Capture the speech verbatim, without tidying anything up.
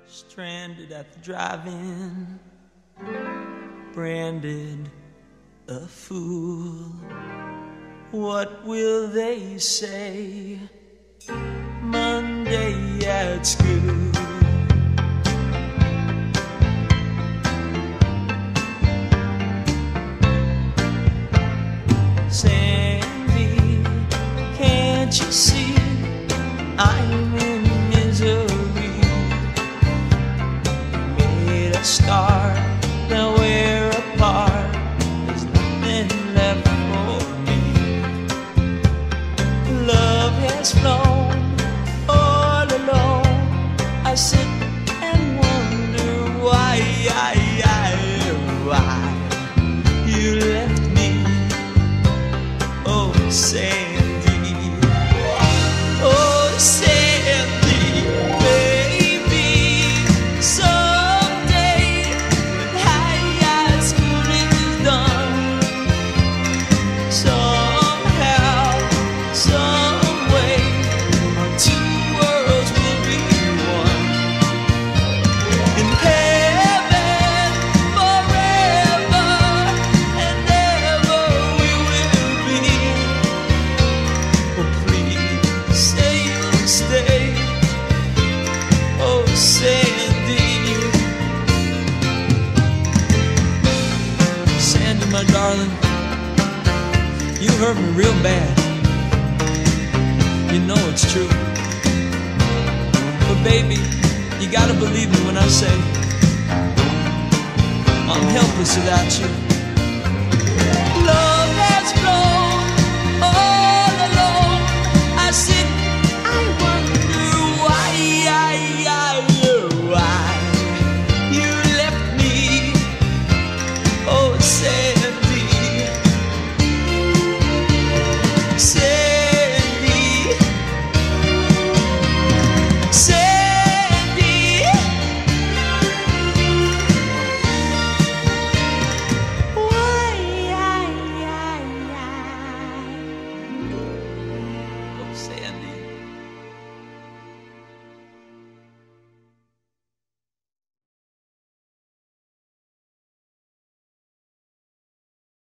Stranded at the drive-in, branded a fool. What will they say Monday at school? Sandy, can't you see I'm in misery? Made a start, now we're apart. There's nothing left for me. Love has flown all alone. I sit and wonder why, why you left me. Oh, Sandy, oh, Sandy, baby. Someday, when high school is done, somehow, some way, our two worlds will be one. In heaven, forever and ever we will be. Oh, please say you'll stay. Oh, Sandy, Sandy, my darling, you hurt me real bad. You know it's true. But baby, you gotta believe me when I say I'm helpless without you. Love has flown all alone. I sit, I wonder why, why you left me. Oh, Sandy, Sandy.